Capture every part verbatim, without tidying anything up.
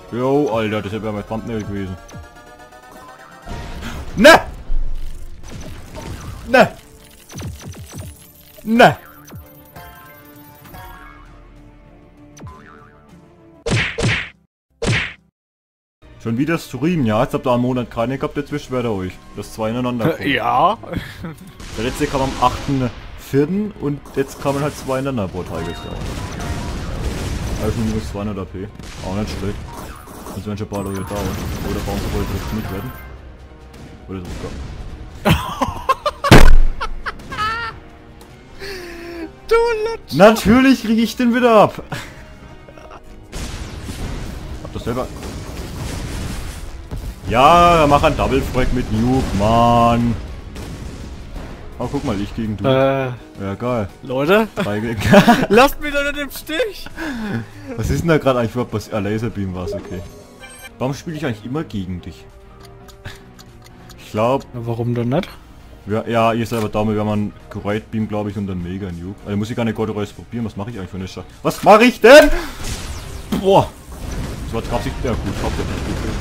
Jo, Alter, das wäre mein Thumbnail gewesen. Ne! Ne! Ne! Schon wieder Stream, ja? Jetzt habt ihr einen Monat keine gehabt, jetzt wischt wer euch. Das zwei ineinander kommen. Ja. Der letzte kam am achten vierten und jetzt kamen halt zwei ineinander pro Tag gesagt. Also minus zweihundert A P. Auch nicht schlecht. Sonst werden schon ein paar Leute da. Oder bauen sie wohl direkt mit werden. Oder so. Du Lutsch. Natürlich kriege ich den wieder ab. Hab das selber. Ja, mach ein Double Frag mit Nuke, Mann. Oh, guck mal, ich gegen du. Äh, ja, geil. Leute? Lasst mich doch nicht im Stich! Was ist denn da gerade eigentlich überhaupt was? Ah, Laserbeam war's, okay. Warum spiele ich eigentlich immer gegen dich? Ich glaube. Warum denn nicht? Ja, ja, ihr seid aber damit, wenn man Great Beam, glaube ich, und dann Mega Nuke. Also muss ich gar nicht God Reus probieren. Was mache ich eigentlich für eine Scheiße? Was mache ich denn? Boah! So hat sich der gut, habt ihr nicht gut.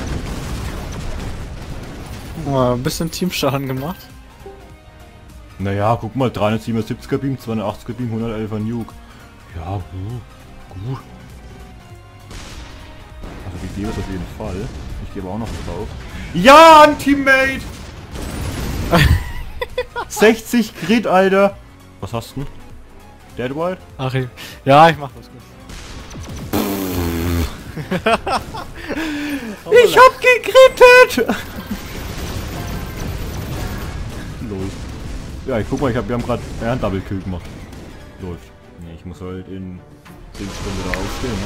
Oh, ein bisschen Teamschaden gemacht. Naja, guck mal, dreihundertsiebenundsiebziger Beam, zweihundertachtziger Beam, hundertelfer Nuke. Ja, gut. gut. Also ich gebe es auf jeden Fall. Ich gebe auch noch drauf. Ja, ein Teammate! sechzig Crit, Alter! Was hast du denn? Dead White? Ach, ich, ja, ich mach das gut. Ich hab gekrittet! Lol. Ja, ich guck mal, ich hab, wir haben gerade ja, einen Double Kill gemacht. Läuft. Nee, ich muss halt in zehn Stunden wieder aufstehen,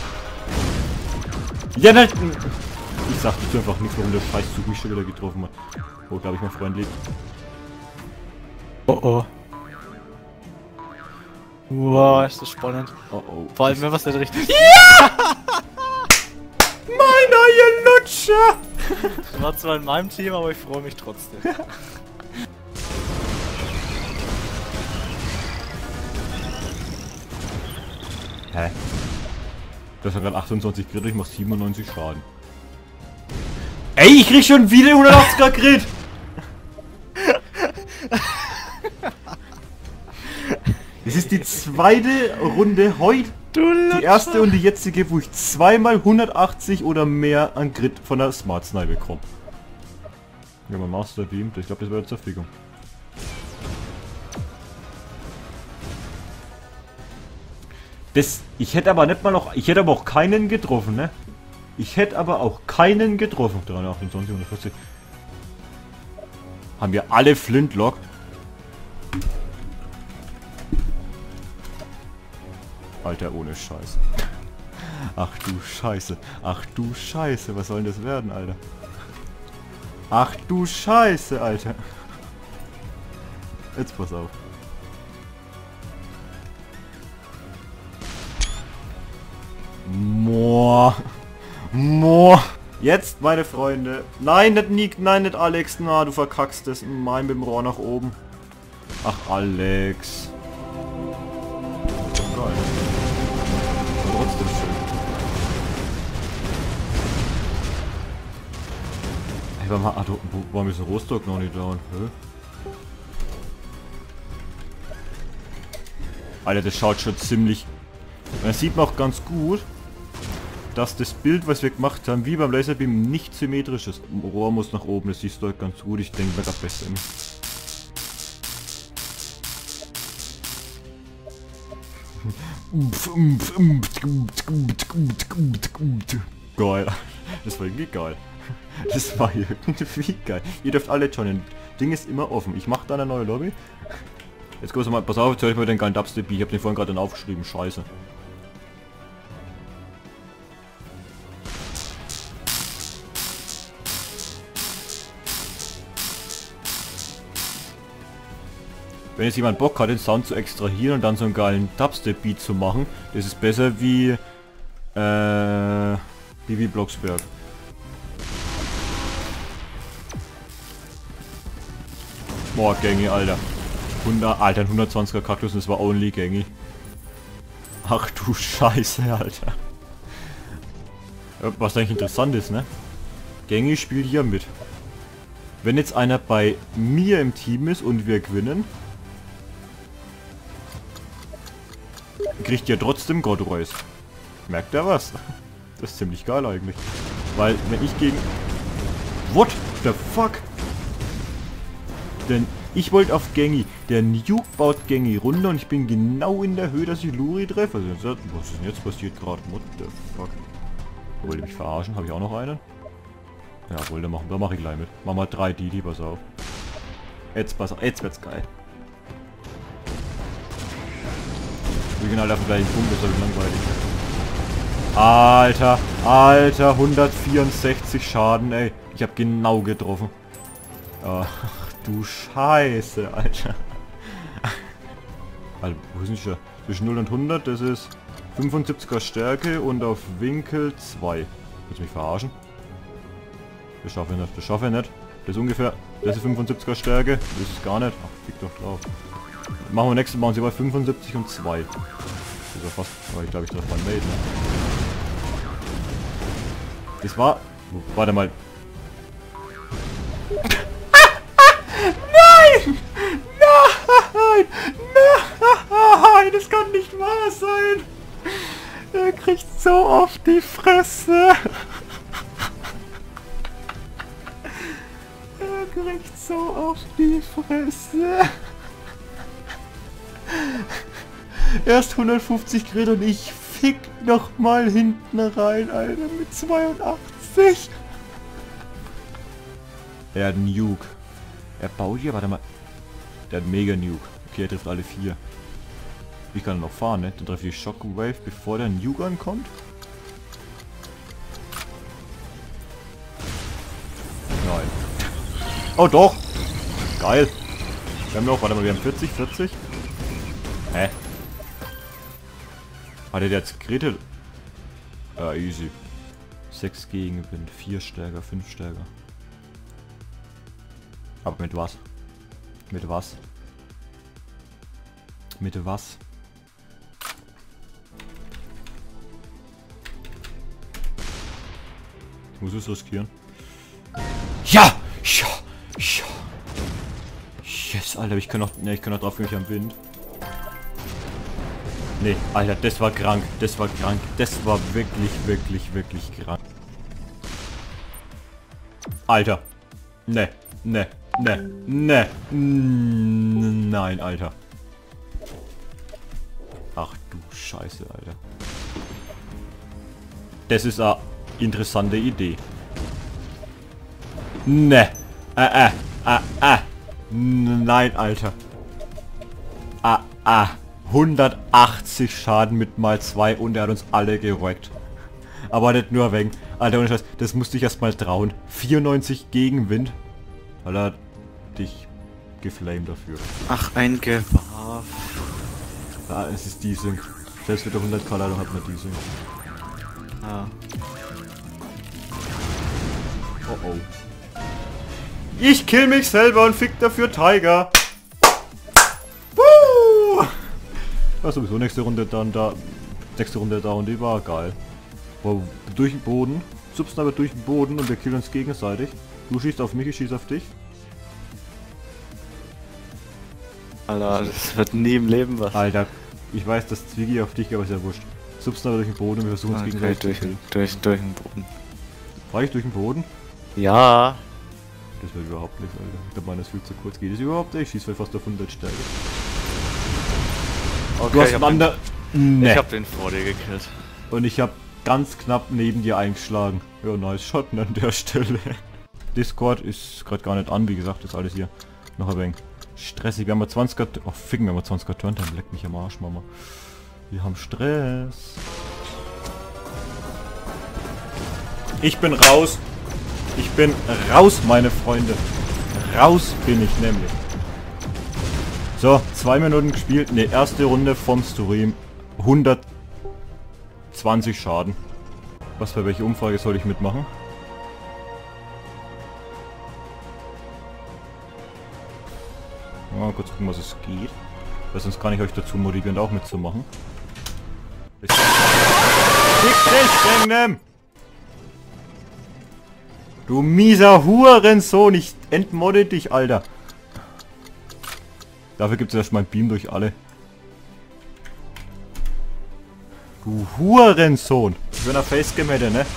ne? Ja, nein! Ich sag dazu einfach nichts, warum der Scheiß Zug mich schon wieder getroffen hat. Wo, glaube ich, mein Freund lebt. Oh oh. Wow, ist das spannend. Oh oh. Vor allem, wenn was nicht richtig. Ja! Mein neuer Lutscher! Das war zwar in meinem Team, aber ich freue mich trotzdem. Hä? Das hat gerade achtundzwanzig Crit, ich mach siebenundneunzig Schaden. Ey, ich krieg schon wieder hundertachtziger Crit! Das ist die zweite Runde heute. Die erste und die jetzige, wo ich zweimal hundertachtzig oder mehr an Crit von der Smart Snipe bekomme. Ja, mein Master Beam, ich glaube, das wäre zur Fickung. Das, ich hätte aber nicht mal noch, ich hätte aber auch keinen getroffen, ne? Ich hätte aber auch keinen getroffen. dreihundertachtundzwanzig, hundertvierzig. Haben wir alle Flintlock? Alter, ohne Scheiße. Ach du Scheiße. Ach du Scheiße. Was soll denn das werden, Alter? Ach du Scheiße, Alter. Jetzt pass auf. Moa. Moa. Jetzt, meine Freunde. Nein, nicht Nick, nein, nicht Alex. Na, du verkackst es. Mein mit dem Rohr nach oben. Ach, Alex. Geil. Aber trotzdem schön. Hey, warum, ah, du, warum ist ein Rostock noch nicht down? Hä? Alter, das schaut schon ziemlich... Man sieht man auch ganz gut, dass das Bild, was wir gemacht haben, wie beim Laserbeam, nicht symmetrisch ist. Das Rohr muss nach oben, das siehst du halt ganz gut. Ich denke, mir das besser. Geil. Das war irgendwie geil. Das war irgendwie geil. Ihr dürft alle joinen. Ding ist immer offen. Ich mache da eine neue Lobby. Jetzt guckst du mal, pass auf, jetzt höre ich mal den geilen Dubstep. Ich habe den vorhin gerade dann aufgeschrieben. Scheiße. Wenn jetzt jemand Bock hat, den Sound zu extrahieren und dann so einen geilen Dubstep-Beat zu machen, das ist besser wie äh, Bibi Blocksberg. Boah, Gängi, Alter. hundert, Alter, ein hundertzwanziger Kaktus und das war only Gängi. Ach du Scheiße, Alter. Was eigentlich interessant ist, ne? Gengi spielt hier mit. Wenn jetzt einer bei mir im Team ist und wir gewinnen, kriegt ihr trotzdem God Race. Merkt er was? Das ist ziemlich geil eigentlich. Weil wenn ich gegen... What the fuck? Denn ich wollte auf Gengi. Der Nuke baut Gengi runter und ich bin genau in der Höhe, dass ich Luri treffe. Also, was ist denn jetzt passiert gerade? What the fuck? Wollte mich verarschen? Habe ich auch noch einen? Ja, wollte machen. Da mache ich gleich mit. Mach mal drei Didi, pass auf. Jetzt pass auf. Jetzt wird's geil. Wir gehen halt auf den gleichen Punkt, das ist halt langweilig. Alter, Alter, hundertvierundsechzig Schaden, ey. Ich habe genau getroffen. Ach du Scheiße, Alter. Alter, wo ist denn schon? Zwischen null und hundert, das ist fünfundsiebziger Stärke und auf Winkel zwei. Willst du mich verarschen? Das schaffe ich nicht, das schaffe ich nicht. Das ist ungefähr, das ist fünfundsiebziger Stärke, das ist gar nicht. Ach, fick doch drauf. Machen wir nächstes Mal, sie bei fünfundsiebzig und zwei. Das ist ja fast, aber ich glaube, ich treffe mein Mate, ne? Das war, warte mal. Nein! Nein! Nein! Das kann nicht wahr sein! Er kriegt so auf die Fresse! Er kriegt so auf die Fresse! Erst hundertfünfzig Grad und ich fick noch mal hinten rein, Alter, mit zweiundachtzig! Er hat einen Nuke. Er baut hier, warte mal. Der hat Mega Nuke. Okay, er trifft alle vier. Ich kann noch fahren, ne? Dann treffe ich Shockwave, bevor der Nuke ankommt. Nein. Oh doch! Geil! Wir haben noch, warte mal, wir haben vierzig, vierzig. Hä? Hat er jetzt geredet? Ja, easy. sechs Gegenwind, vier stärker, fünf stärker. Aber mit was? Mit was? Mit was? Ich muss es riskieren. Ja! Ja! Ja! Yes, Alter, ich kann noch... Ne, ich kann noch drauf gehen, ich am Wind. Nee, Alter, das war krank. Das war krank. Das war wirklich, wirklich, wirklich krank. Alter. Ne, ne, ne, ne. Nein, Alter. Ach du Scheiße, Alter. Das ist eine interessante Idee. Ne. Äh, äh, äh, äh. Nein, Alter. Ah, ah. hundertachtzig Schaden mit mal zwei und er hat uns alle gerockt. Aber nicht nur wegen. Alter, ohne Scheiß, das musste ich erst mal trauen. vierundneunzig Gegenwind. Weil er dich geflamed dafür. Ach, ein Gewahr. Ah, es ist Desync. Selbst mit der hundert K Ladung hat man Desync. Ah. Oh oh. Ich kill mich selber und fick dafür Tiger. Woo! War sowieso nächste Runde dann da. Nächste Runde da und die war geil. Wow, durch den Boden. Subsniper durch den Boden und wir killen uns gegenseitig. Du schießt auf mich, ich schieß auf dich. Alter, das wird nie im Leben was. Alter, ich weiß, dass Zwiggy auf dich, aber ist ja wurscht. Subsniper durch den Boden und wir versuchen uns Okay, gegenseitig durch, zu killen. durch, durch den Boden. War ich durch den Boden? Ja. Das wird überhaupt nichts, Alter. Ich glaube, meines viel zu kurz. Geht es überhaupt nicht? Ich schieße fast auf hundert Stärke. Okay, Du hast ich hab einen den, ander... Nee. ich hab den vor dir gekillt. Und ich habe ganz knapp neben dir eingeschlagen. Ja, nice Shot an der Stelle. Discord ist gerade gar nicht an, wie gesagt, ist alles hier noch ein wenig stressig. Wir haben mal zwanzig... Oh, ficken, wir haben zwanzig Turntime. Leck mich am Arsch, Mama. Wir haben Stress. Ich bin raus. Ich bin raus, meine Freunde. Raus bin ich nämlich. So, zwei Minuten gespielt. Ne, erste Runde vom Stream. hundertzwanzig Schaden. Was für welche Umfrage soll ich mitmachen? Mal kurz gucken, was es geht. Weil sonst kann ich euch dazu motivieren, auch mitzumachen. Fick dich, Engnem! Du mieser Hurensohn, ich entmodde dich, Alter. Dafür gibt es erstmal ein Beam durch alle. Du Hurensohn. Wenn er Facecam hätte, ne?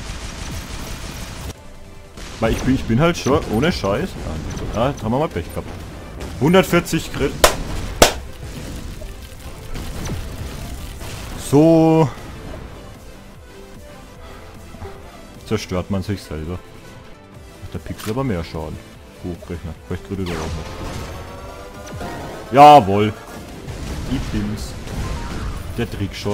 Weil ich bin, ich bin halt schon ohne Scheiß. Ja, jetzt haben wir mal Pech gehabt. hundertvierzig Crit. So. Zerstört man sich selber. Der Pixel aber mehr Schaden. Hochrechner. Vielleicht kriegt er auch noch. Jawohl. Die Pims. Der Trickshot.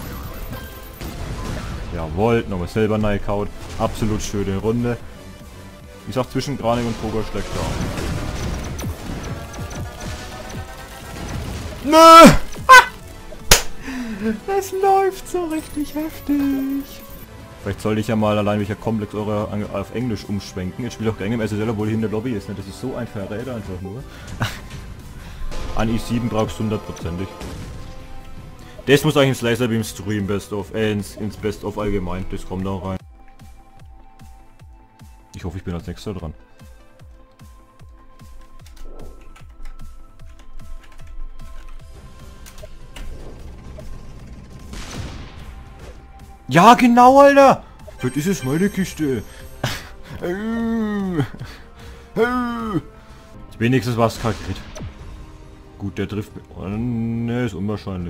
Jawohl. Nochmal selber reingehauen. Absolut schöne Runde. Ich sag, zwischen Granik und Poker schlägt er. Nö! Das läuft so richtig heftig. Vielleicht sollte ich ja mal allein welcher Komplex eure auf Englisch umschwenken. Jetzt spielt auch gerne im S S L, obwohl ich in der Lobby ist. Ne? Das ist so ein Verräter einfach nur. An i sieben brauchst du hundertprozentig. Das muss eigentlich ins Laserbeam Stream Best of, äh, ins, ins Best of allgemein. Das kommt da rein. Ich hoffe, ich bin als nächster dran. Ja, genau, Alter! Das ist es meine Kiste. Wenigstens was kein Crit. Gut, der trifft mich. Oh, ne, ist unwahrscheinlich.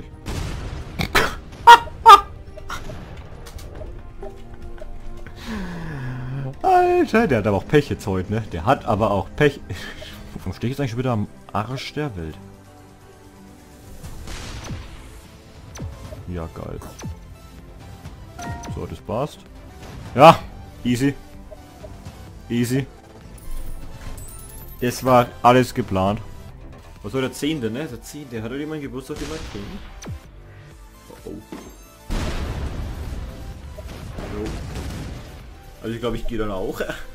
Alter, der hat aber auch Pech jetzt heute, ne? Der hat aber auch Pech. Warum stehe ich jetzt eigentlich schon wieder am Arsch der Welt? Ja, geil. So, das passt. Ja, easy. Easy. Das war alles geplant. Was war der zehnte, ne? Der zehnte. Hat er jemand Geburtstag, den wir kennen? Oh, oh. So. Also ich glaube, ich gehe dann auch.